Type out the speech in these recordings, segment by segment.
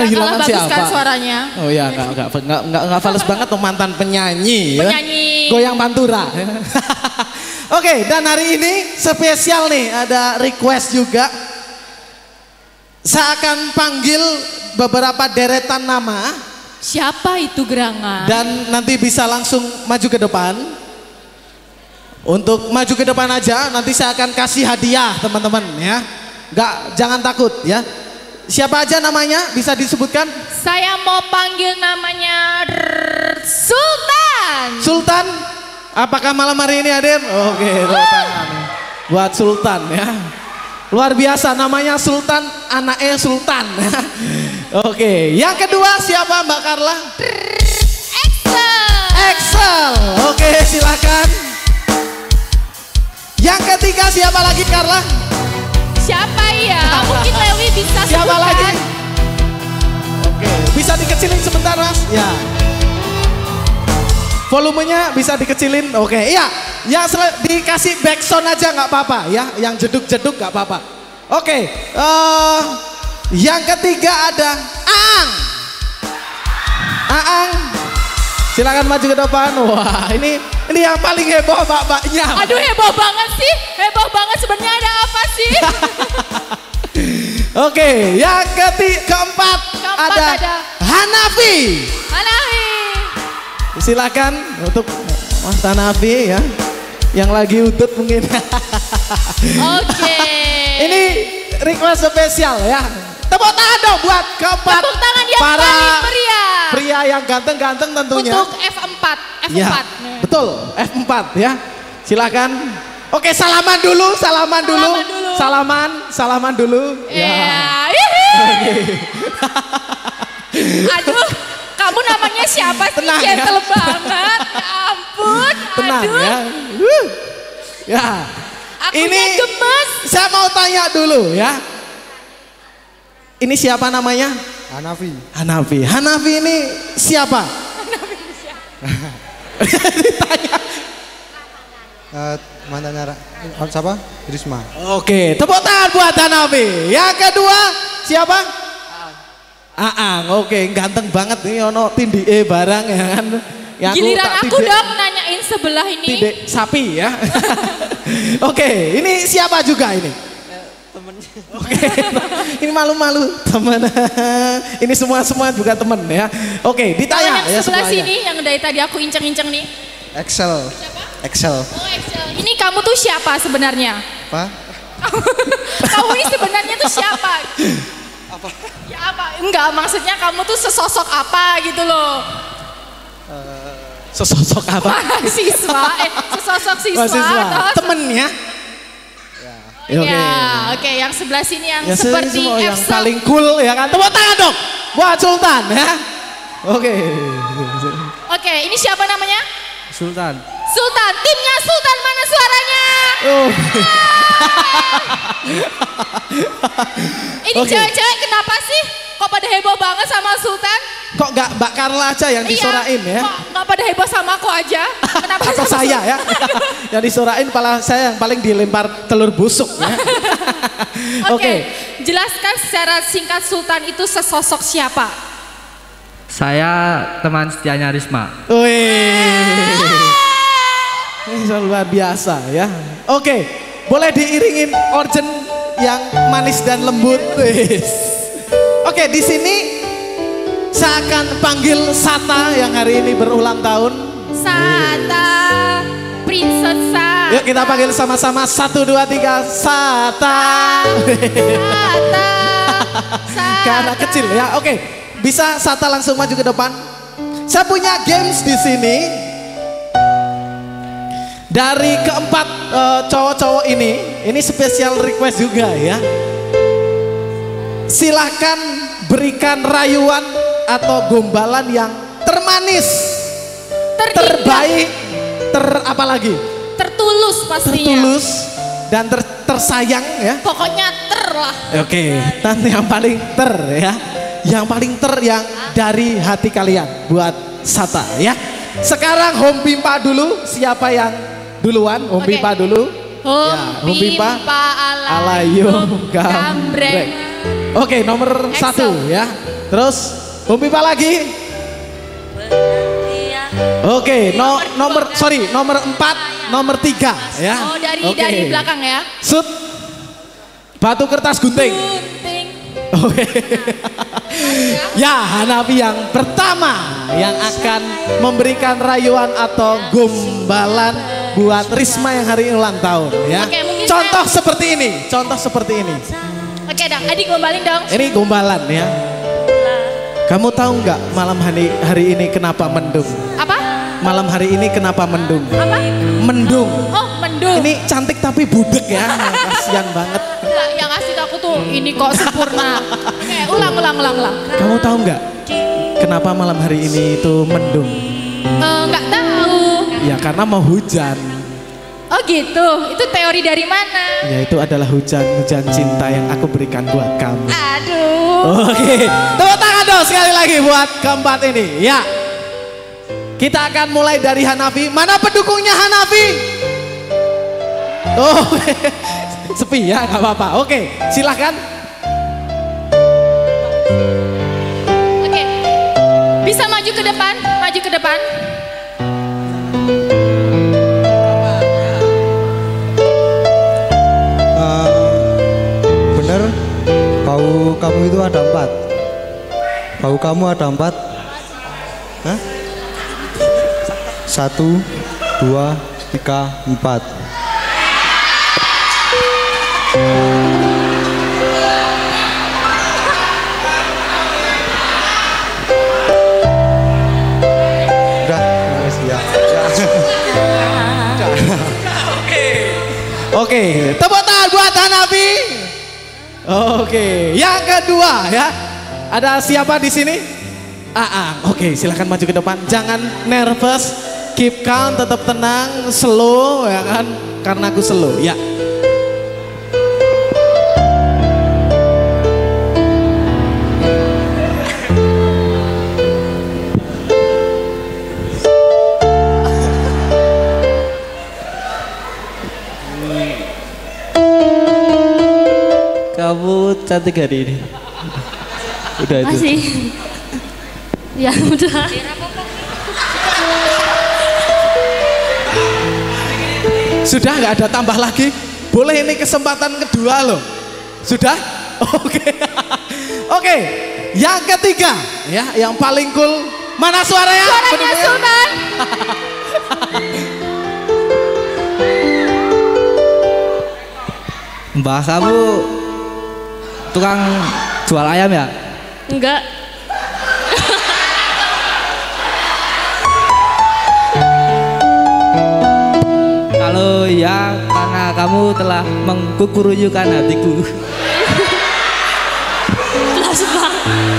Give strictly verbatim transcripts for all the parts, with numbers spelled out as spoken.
kehilangan bagus siapa? Kan suaranya. Oh ya, nggak nggak nggak nggak nggak fals banget tuh mantan penyanyi. Penyanyi. Ya? Goyang pantura. Oke, dan hari ini spesial nih, ada request juga. Saya akan panggil beberapa deretan nama. Siapa itu gerangan? Dan nanti bisa langsung maju ke depan. Untuk maju ke depan aja, nanti saya akan kasih hadiah teman-teman ya. Nggak, jangan takut ya. Siapa aja namanya bisa disebutkan? Saya mau panggil namanya Sultan. Sultan. Apakah malam hari ini hadir? Oke, Sultan. Buat Sultan ya. Luar biasa namanya Sultan, anaknya Sultan. Oke, yang kedua siapa Mbak Carla? Excel. Excel. Oke, silakan. Yang ketiga siapa lagi Carla? Siapa ya? Mungkin Lewi bisa sebutkan. Siapa lagi? Oke, bisa dikecilin sebentar Mas? Ya. Volumenya bisa dikecilin, oke, iya. Yang dikasih backsound aja nggak apa-apa, ya. Yang jeduk-jeduk nggak apa-apa. Oke, uh, yang ketiga ada Aang. Aang, silakan maju ke depan. Wah, ini ini yang paling heboh mbak-mbaknya. Aduh heboh banget sih, heboh banget sebenarnya ada apa sih? Oke, yang ketiga keempat, keempat ada, ada Hanafi. Hanafi. Silakan untuk Mas Hanafi ya, yang lagi udut mungkin. Oke. Ini request spesial ya. Tepuk tangan dong buat keempat. Tepuk tangan yang para paling meriah. Pria yang ganteng-ganteng tentunya. Untuk F empat. F empat. Ya, betul, F empat ya. Silakan. Oke, salaman dulu, salaman, salaman dulu. dulu. Salaman, salaman dulu. Yeah. Ya. Okay. Aduh. Kamu namanya siapa sih? Tenang, gentle ya. banget. Ya ampun. Tenang aduh. ya. Uh. Ya. Akunya ini gemes. Saya mau tanya dulu ya. Ini siapa namanya? Hanafi. Hanafi. Hanafi ini siapa? Hanafi siapa? Ditanya. Uh, mantannya uh, siapa? Risma. Oke, tepuk tangan buat Hanafi. Yang kedua siapa? Aang, oke, ganteng banget nih ono tindike barang ya kan. Ya, giliran aku, aku tindek, dong nanyain sebelah ini. Tindek sapi ya. Oke, ini siapa juga ini? Temennya. Oke, ini malu-malu teman. Ini semua-semua juga teman ya. Oke, ditanya yang ya sebelah semuanya. sini yang dari tadi aku inceng-inceng nih. Excel. Siapa? Excel. Oh Excel. Ini kamu tuh siapa sebenarnya? Apa? Kamu ini sebenarnya tuh siapa? Apa? Ya apa? Enggak, maksudnya kamu tuh sesosok apa gitu loh. Uh, Sesosok apa? Mahasiswa, eh sesosok siswa. Mahasiswa, atau temennya. Ya, oke. okay. Oke, okay. Yang sebelah sini yang Ya, seperti semua yang Excel. paling cool ya kan. Tepuk tangan dong buat Sultan ya. Oke. Oke, okay, ini siapa namanya? Sultan. Sultan, timnya Sultan mana suaranya? Oh. Ini cewek-cewek okay. Kenapa sih? Kok pada heboh banget sama Sultan? Kok gak Mbak Carla aja yang disorain iya, ya? Kok gak pada heboh sama aku aja? Kenapa Atau sama saya ya? Yang disorain malah saya yang paling dilempar telur busuk ya. Oke, okay. Okay. Jelaskan secara singkat Sultan itu sesosok siapa? Saya teman setianya Risma. Wih. Ini luar biasa ya. Oke, okay. Boleh diiringin organ yang manis dan lembut. Oke, okay, di sini saya akan panggil Sata yang hari ini berulang tahun. Sata, Princess Sata. Yuk kita panggil sama-sama satu dua tiga Sata. Sata. Sata. Karena kecil ya. Oke, okay. Bisa Sata langsung maju ke depan. Saya punya games di sini. Dari keempat uh, cowok-cowok ini, ini spesial request juga ya. Silahkan berikan rayuan atau gombalan yang termanis, Terindah. terbaik, ter apa lagi? Tertulus pastinya. Tertulus dan ter, tersayang ya. Pokoknya ter lah. Oke, dan yang paling ter ya, yang paling ter yang dari hati kalian buat Sata ya. Sekarang home pimpa dulu, siapa yang duluan? Home okay. pimpa dulu. Home ya, home pimpa pimpa alayum gambreng. Oke, nomor Excel. satu ya. Terus Bung Pipa lagi. Oke, no, nomor sorry nomor empat, nomor tiga ya. Oh dari Oke. dari belakang ya. Sud. Batu kertas gunting. Gunting. Oke. Ya, Hanafi yang pertama yang akan memberikan rayuan atau gombalan buat Risma yang hari ini ulang tahun ya. Oke, mungkin Contoh seperti ini, contoh seperti ini. Oke dong, adik gombalin dong. Ini gombalan ya. Kamu tahu nggak malam hari hari ini kenapa mendung? Apa? Malam hari ini kenapa mendung? Apa? Mendung. Oh mendung. Ini cantik tapi budek ya, kasihan banget. Enggak, yang ngasih aku tuh ini kok sempurna. Oke, ulang ulang ulang ulang. Kamu tahu nggak kenapa malam hari ini itu mendung? Eh, Nggak tahu. Ya karena mau hujan. Oh gitu, itu teori dari mana? Ya itu adalah hujan-hujan cinta yang aku berikan buat kamu. Aduh. Oke, tepuk tangan dong sekali lagi buat keempat ini. Ya, kita akan mulai dari Hanafi. Mana pendukungnya Hanafi? Oh, sepi ya, nggak apa-apa. Oke, silahkan. Oke, bisa maju ke depan, maju ke depan. Bener, bau kamu itu ada empat. Bau kamu ada empat. Hah? Satu, dua, tiga, empat. Udah, terima kasih ya. Oke, tepuk tangan buat Hanafi. Oke, yang kedua ya. Ada siapa di sini? Aang. Oke, silahkan maju ke depan. Jangan nervous, keep calm, tetap tenang, slow ya kan? Karena aku slow. Ya. Kamu cantik hari ini. Udah itu. Masih. Ya udah. Sudah nggak ada tambah lagi? Boleh ini kesempatan kedua loh. Sudah? Oke. Oke. Yang ketiga ya, yang paling cool. Mana suaranya? Suaranya Sultan. Mbak kamu tukang jual ayam ya? Enggak. Kalau ya karena kamu telah mengkukuruyukan hatiku. Kelas banget.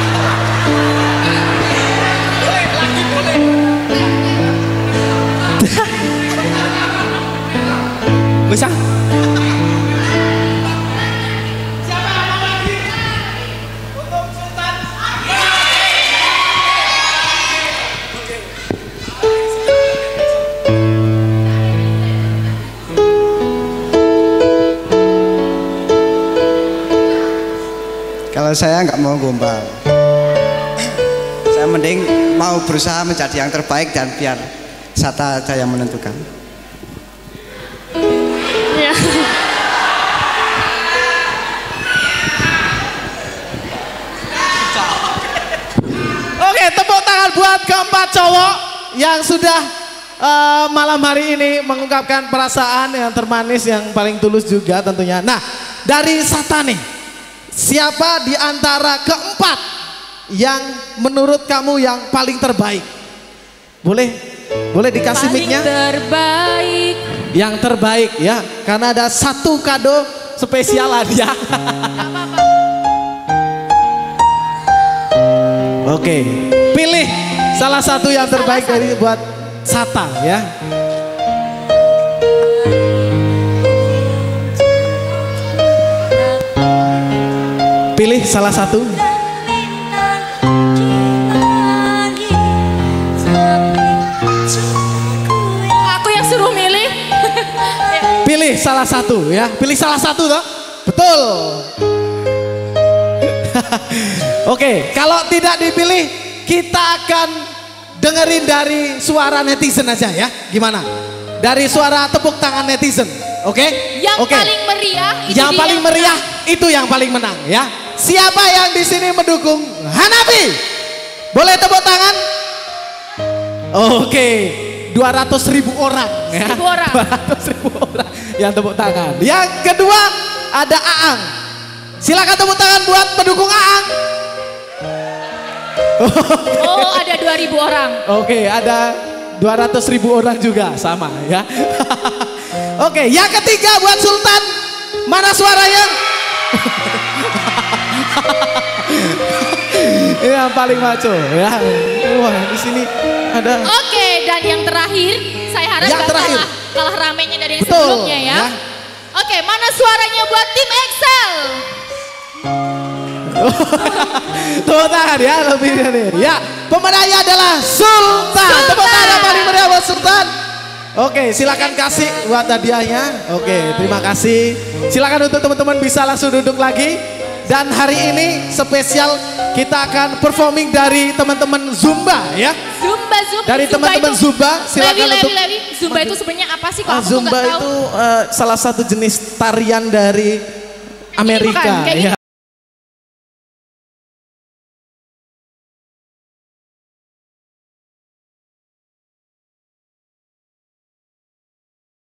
Bisa? Kalau saya nggak mau gombal, saya mending mau berusaha menjadi yang terbaik dan biar Sata aja yang menentukan. Ya. Oke, tepuk tangan buat keempat cowok yang sudah uh, malam hari ini mengungkapkan perasaan yang termanis, yang paling tulus juga tentunya. Nah, dari Sata nih, siapa di antara keempat yang menurut kamu yang paling terbaik? Boleh, boleh dikasih Paling mic-nya? terbaik. Yang terbaik ya, karena ada satu kado spesial hadiah. Oke, pilih salah satu yang terbaik dari buat Sata ya. Pilih salah satu. Aku yang suruh milih. Pilih salah satu ya. Pilih salah satu toh. Betul. Oke, kalau tidak dipilih kita akan dengerin dari suara netizen aja ya. Gimana? Dari suara tepuk tangan netizen. Oke? Yang Oke. paling meriah itu Yang dia paling yang meriah itu yang paling menang ya. Siapa yang di sini mendukung Hanapi? Boleh tepuk tangan? Oke, dua ratus ribu orang ya. Seribu orang. dua ratus ribu orang yang tepuk tangan. Yang kedua ada Aang. Silakan tepuk tangan buat pendukung Aang. Oh, ada dua ribu orang. Oke, ada dua ratus ribu orang juga sama ya. Oke, yang ketiga buat Sultan. Mana suaranya? Ini yang paling maco ya. Wah, di sini ada. Oke, dan yang terakhir, saya harap Yang gak terakhir. kalah, kalah ramenya dari yang Betul, sebelumnya ya. ya. Oke, mana suaranya buat tim Excel? Tepuk tangan ya lebih dari. Ya, pemenangnya adalah Sultan. Sultan. Tepuk tangan yang paling meriah buat Sultan. Oke, silakan kasih buat hadiahnya. Oke, terima kasih. Silakan untuk teman-teman bisa langsung duduk lagi. Dan hari ini spesial kita akan performing dari teman-teman Zumba ya. Zumba, Zumba. Dari teman-teman itu- Zumba, silakan Lewi, untuk- Lewi, Lewi. Zumba itu sebenarnya apa sih? Kalau Ah, aku tuh Zumba nggak tahu. itu eh, salah satu jenis tarian dari Amerika bukan, kayak ya.